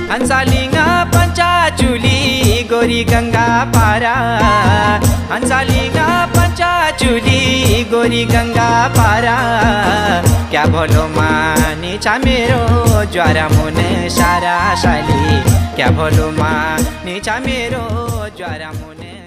हंसालिंगा पंचाचुली गोरी गंगा पारा, हंसालिंगा पंचाचुली गोरी गंगा पारा। क्या भलो मानी चा मेरो ज्वारा मुने सारा साली, क्या भलो मानी चा मेरो ज्वारा मुने।